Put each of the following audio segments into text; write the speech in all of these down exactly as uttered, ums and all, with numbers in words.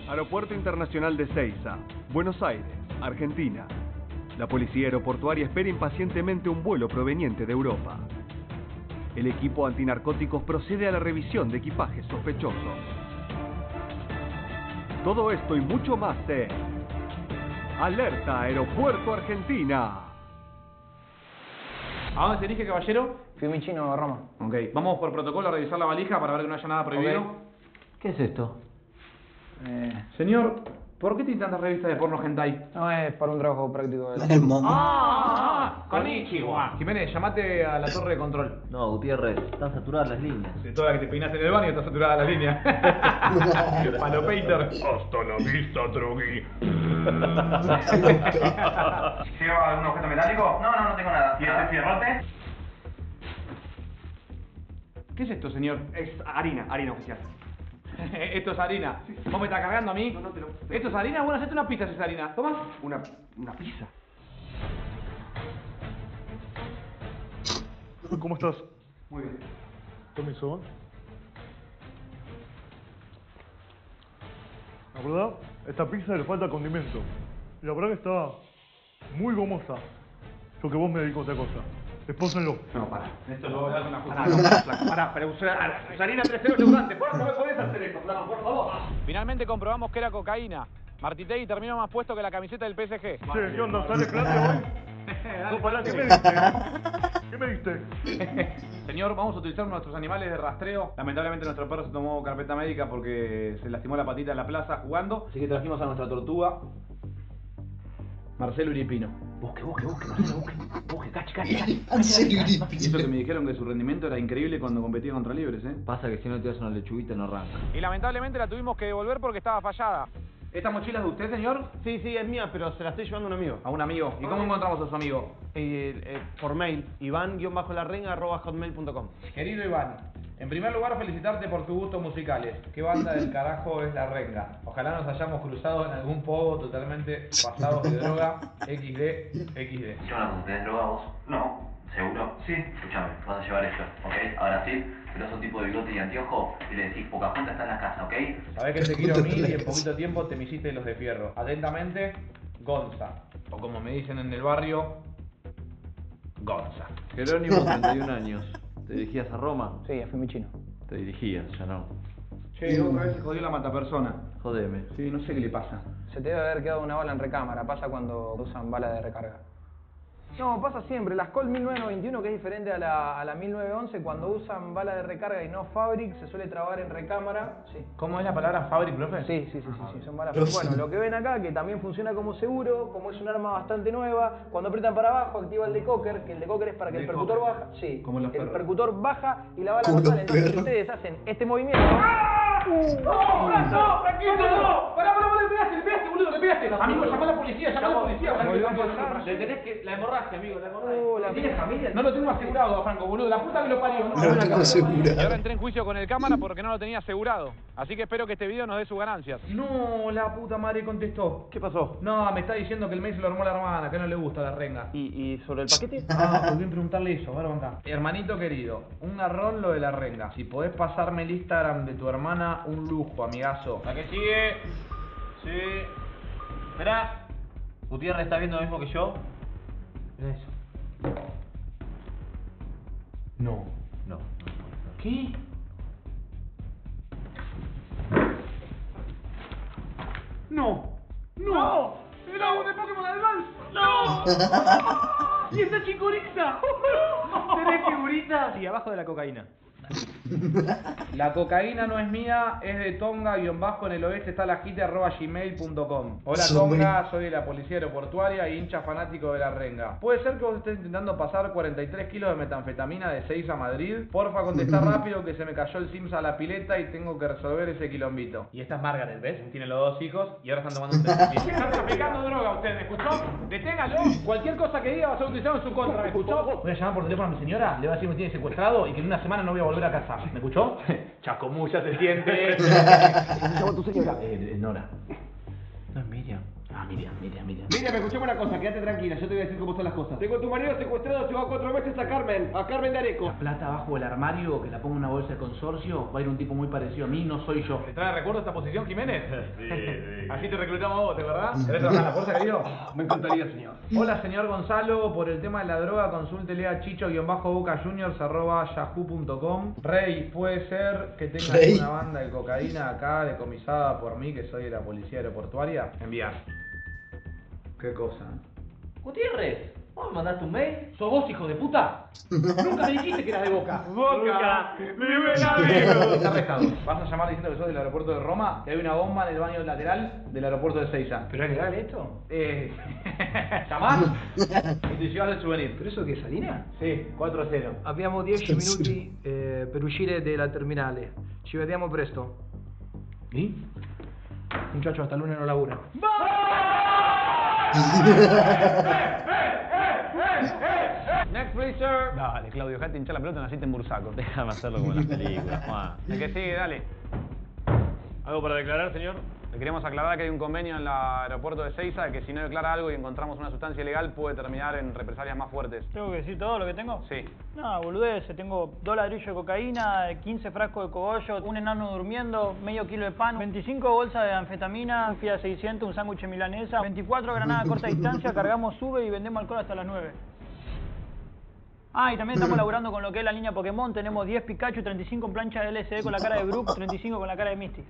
Aeropuerto Internacional de Ezeiza, Buenos Aires, Argentina. La policía aeroportuaria espera impacientemente un vuelo proveniente de Europa. El equipo antinarcóticos procede a la revisión de equipajes sospechosos. Todo esto y mucho más en Alerta Aeropuerto Argentina. ¿A dónde se dirige, caballero? Fiumicino, Roma. Ok, vamos por protocolo a revisar la valija para ver que no haya nada prohibido. Okay. ¿Qué es esto? Eh, Señor, ¿por qué tiene tantas revistas de porno hentai? no es para un trabajo práctico. De... Hermano. ¡Ah! Konnichiwa. Jiménez, llamate a la torre de control. No, Gutiérrez, están saturadas las líneas. De toda la que te peinaste en el baño está saturada la línea. Palopeiter. Hasta la vista, Drogi. ¿Lleva algún objeto metálico? No, no, no tengo nada. ¿Y ese fierrote? ¿Qué es esto, señor? Es harina, harina oficial. Esto es harina. ¿Vos me estás cargando a mí? No, no te lo... ¿Esto es harina? Bueno, hacete una pizza si es harina. ¿Toma? Una, una pizza. ¿Cómo estás? Muy bien. Permiso. La verdad, esta pizza le falta condimento. Y la verdad que está muy gomosa. Yo que vos me dedico a otra cosa. Expósenlo. No, para. Esto lo voy a dar una Pará, no, flaco, pará, pero usar harina tres cero segurante. ¿Por qué no me podés hacer esto, flaco? Por favor. Finalmente comprobamos que era cocaína. Martitegui terminó más puesto que la camiseta del P S G. Che, ¿qué onda? ¿Sale clase hoy? No, pará, ¿qué me diste? ¿Qué me diste? Señor, vamos a utilizar nuestros animales de rastreo. Lamentablemente nuestro perro se tomó carpeta médica porque se lastimó la patita en la plaza jugando. Así que trajimos a nuestra tortuga, Marcelo Uripino. Busque, busque, busque, Marcelo, busque. Busque, cache, cache, cache. Marcelo Y eso Uripino. que me dijeron que su rendimiento era increíble cuando competía contra libres, ¿eh? Pasa que si no te das una lechuguita no arranca. Y lamentablemente la tuvimos que devolver porque estaba fallada. ¿Esta mochila es de usted, señor? Sí, sí, es mía, pero se la estoy llevando a un amigo. A un amigo. ¿Y cómo encontramos a su amigo? Eh, eh, por mail, iván-larrenga arroba hotmail punto com. Querido Iván, en primer lugar felicitarte por tus gustos musicales. ¿Qué banda del carajo es La Renga? Ojalá nos hayamos cruzado en algún pogo totalmente pasados de droga. equis de, equis de. ¿Qué onda? ¿Tenés droga vos? No. ¿Seguro? Sí. Escuchame, vas a llevar esto, ¿ok? Ahora sí, te das un tipo de bigote y anteojo y le decís, Pocahontas está en la casa, ¿ok? Sabés que te quiero mil y en poquito tiempo te me hiciste los de fierro. Atentamente, Gonza. O como me dicen en el barrio, Gonza. Jerónimo, treinta y un años. ¿Te dirigías a Roma? Sí, a Fiumicino. Te dirigías, ya no. Che, otra vez se jodió la matapersona. Jodeme. Sí, no sé qué le pasa. Se te debe haber quedado una bala en recámara. Pasa cuando usan bala de recarga. No, pasa siempre. La Skoll mil novecientos noventa y uno, que es diferente a la, a la mil novecientos once, cuando usan bala de recarga y no Fabric, se suele trabar en recámara. Sí. ¿Cómo es la palabra Fabric, profe? Sí, sí, sí, sí, sí, son balas. Profe. Bueno, lo que ven acá, que también funciona como seguro, como es un arma bastante nueva, cuando aprietan para abajo activa el decocker, que el decocker es para que el percutor Decocker. baja. Sí, Como los el perros. percutor baja y la bala Como no los sale. Entonces, si perros. ustedes hacen este movimiento. ¡No! ¡No! ¡Tranquilo! ¡No! ¡Pará, pará, pará! ¡Le pegaste, le pegaste, boludo! ¡Le pegaste! Amigo, llama a la policía, llama a la policía. Volvió a pasar. Le tenés que... La hemorragia, amigo, la hemorragia. Oh, la ¿Tienes familia? No lo tengo asegurado, Franco, boludo. La puta que lo parió. No lo tengo Y asegurado. ahora entré en juicio con el cámara porque no lo tenía asegurado. Así que espero que este video nos dé sus ganancias. No, la puta madre contestó. ¿Qué pasó? No, me está diciendo que el mail se lo armó la hermana, que no le gusta la renga. ¿Y, y sobre el paquete? Ah, volví a preguntarle eso, ahora acá. Hermanito querido, un garrón lo de la renga. Si podés pasarme el Instagram de tu hermana, un lujo, amigazo. ¿La que sigue? Sí. Esperá. ¿Gutiérrez está viendo lo mismo que yo? Eso. No. No, no. ¿Qué? No. No. ¡El agua de Pokémon Advance! ¡No! ¡Y esa chicorita! ¿Tenés figuritas? Sí, abajo de la cocaína. La cocaína no es mía, es de Tonga, guión bajo en el oeste está la jite arroba gmail punto com. Hola Tonga, soy de la policía aeroportuaria y hincha fanático de la renga. ¿Puede ser que vos estés intentando pasar cuarenta y tres kilos de metanfetamina de Ezeiza a Madrid? Porfa, contestá rápido que se me cayó el Sims a la pileta y tengo que resolver ese quilombito. Y esta es Margaret, ¿ves? Tiene los dos hijos y ahora están tomando un test. Están traficando droga usted, ¿me escuchó? Deténgalo. Cualquier cosa que diga va a ser utilizado en su contra, ¿me escuchó? Voy a llamar por teléfono a mi señora, le voy a decir que me tiene secuestrado y que en una semana no voy a volver a casa. ¿Me escuchó? Chascomú, ya se siente. ¿Cómo se llama tu señora? Eh, Nora. No es Miriam. Ah, Miriam, Miriam, Miriam. Miriam, escuchame una cosa, quédate tranquila, yo te voy a decir cómo son las cosas. Tengo a tu marido secuestrado, se va cuatro meses a Carmen, a Carmen de Areco. La plata abajo del armario, que la pongo en una bolsa de consorcio, va a ir un tipo muy parecido a mí, no soy yo. ¿Te trae recuerdo esta posición, Jiménez? Sí, sí. Así te reclutamos vos, ¿de verdad? ¿Querés trabajar en la fuerza, querido? Me encantaría, señor. Hola, señor Gonzalo, por el tema de la droga, consúltele a chicho-boca juniors arroba yahoo punto com. Rey, ¿puede ser que tenga Rey. una banda de cocaína acá decomisada por mí, que soy de la policía aeroportuaria? Enviar. ¿Qué cosa? Gutiérrez, ¿vos me mandaste un mail? ¿Sos vos, hijo de puta? Nunca me dijiste que eras de Boca. Boca, vive el amigo. Está arrestado. Vas a llamar diciendo que sos del aeropuerto de Roma, que hay una bomba en el baño lateral del aeropuerto de Seiza. ¿Pero es legal esto? Eh... ¿Llamás? Y te llevas el souvenir. ¿Pero eso qué es, Salina? Sí, cuatro a cero. Abbiamo dieci minuti eh, per uscire dalla terminale. Ci vediamo presto. ¿Y? Muchacho, hasta el lunes no labura. Next, please, sir. Dale, Claudio, dejate hinchar la pelota y naciste en Bursaco. Déjame hacerlo como en las películas, Juan. El que sigue, dale. ¿Algo para declarar, señor? Le queremos aclarar que hay un convenio en el aeropuerto de Seiza de que si no declara algo y encontramos una sustancia ilegal puede terminar en represalias más fuertes. ¿Tengo que decir todo lo que tengo? Sí. No, boludez, tengo dos ladrillos de cocaína, quince frascos de cogollo, un enano durmiendo, medio kilo de pan, veinticinco bolsas de anfetamina, un Fiat seiscientos, un sándwich milanesa, veinticuatro granadas a corta distancia, cargamos sube y vendemos alcohol hasta las nueve. Ah, y también estamos laburando con lo que es la línea Pokémon, tenemos diez Pikachu, treinta y cinco planchas de L S D con la cara de Brook, treinta y cinco con la cara de Misty.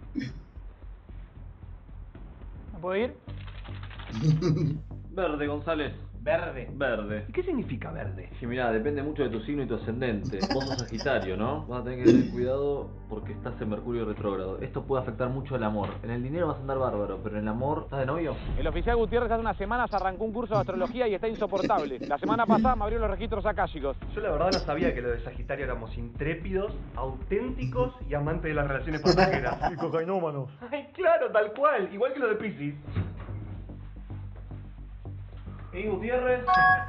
¿Me puedo ir? Verde, González. Verde. Verde. ¿Y qué significa verde? Sí, mirá, depende mucho de tu signo y tu ascendente. Vos sos Sagitario, ¿no? Vas a tener que tener cuidado porque estás en Mercurio retrógrado. Esto puede afectar mucho el amor. En el dinero vas a andar bárbaro, pero en el amor, ¿estás de novio? El oficial Gutiérrez hace unas semanas arrancó un curso de astrología y está insoportable. La semana pasada me abrió los registros akáshicos. Yo la verdad no sabía que los de Sagitario éramos intrépidos, auténticos y amantes de las relaciones pasajeras. Y cocainómanos. Ay, claro, tal cual, igual que los de Piscis. ¿Y Gutiérrez?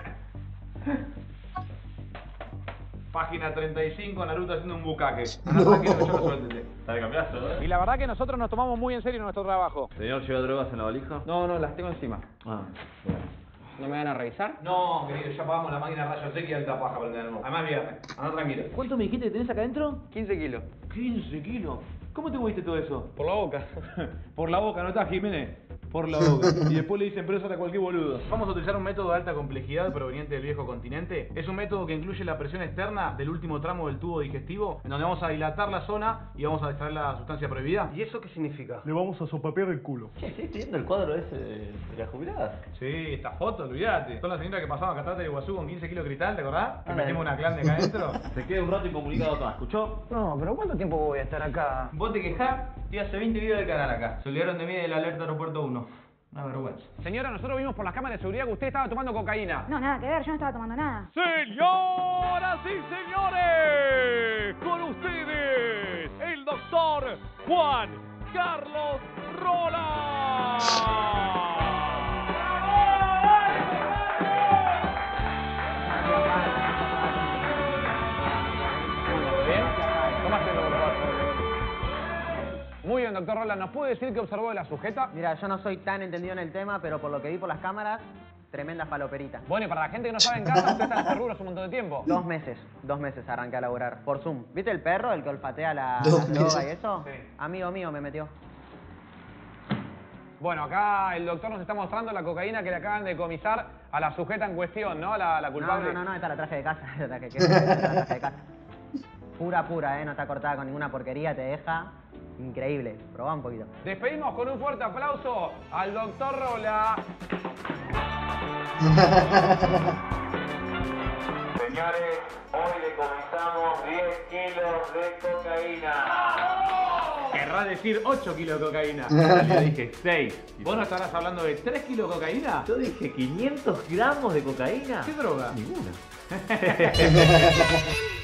Página treinta y cinco, Naruto haciendo un bucaque. Anda tranquilo que yo lo suéltete. Está de cambiazo, ¿eh? Y la verdad que nosotros nos tomamos muy en serio nuestro trabajo. Señor, ¿lleva drogas en la valija? No, no, las tengo encima. Ah, bueno. ¿No me van a revisar? No, querido, ya pagamos la máquina de rayos X y alta paja para tener. Además, viernes. Anda tranquilo. ¿Cuánto me dijiste que tenés acá adentro? quince kilos. quince kilos. ¿Cómo te moviste todo eso? Por la boca. Por la boca, ¿no está, Jiménez? Por la boca. Y después le dicen preso a cualquier boludo. Vamos a utilizar un método de alta complejidad proveniente del viejo continente. Es un método que incluye la presión externa del último tramo del tubo digestivo, en donde vamos a dilatar la zona y vamos a extraer la sustancia prohibida. ¿Y eso qué significa? Le vamos a sopapear el culo. Che, ¿estás viendo el cuadro ese de las jubiladas? Sí, esta foto, olvídate. Son las señoras que pasaban Catarata de Iguazú con quince kilos de cristal, ¿te acordás? Que Ah, metimos una clan de acá adentro. Se queda un rato incomunicado acá, ¿escuchó? No, pero ¿cuánto tiempo voy a estar acá? Vos te quejás, estoy hace veinte videos del canal acá. Se olvidaron de mí del alerta aeropuerto uno. Una vergüenza. Señora, nosotros vimos por las cámaras de seguridad que usted estaba tomando cocaína. No, nada que ver, yo no estaba tomando nada. Señoras y señores, con ustedes, el doctor Juan Carlos Rola. Muy bien, doctor Roland, ¿nos puede decir qué observó de la sujeta? Mira, yo no soy tan entendido en el tema, pero por lo que vi por las cámaras, tremenda faloperita. Bueno, y para la gente que no sabe en casa, usted está en este rubro hace un montón de tiempo. Dos meses, dos meses arranqué a laburar, por Zoom. ¿Viste el perro, el que olfatea la, Dos la droga meses. y eso? Sí. Amigo mío me metió. Bueno, acá el doctor nos está mostrando la cocaína que le acaban de decomisar a la sujeta en cuestión, ¿no? La, la No, culpable. no, no, no, esta la traje de casa, esta la que esta la traje de casa. Pura, pura, ¿eh? No está cortada con ninguna porquería, te deja increíble. Probá un poquito. Despedimos con un fuerte aplauso al doctor Rola. Señores, hoy decomisamos diez kilos de cocaína. Querrá decir ocho kilos de cocaína. Yo dije seis. ¿Vos no estarás hablando de tres kilos de cocaína? Yo dije quinientos gramos de cocaína. ¿Qué droga? Ninguna.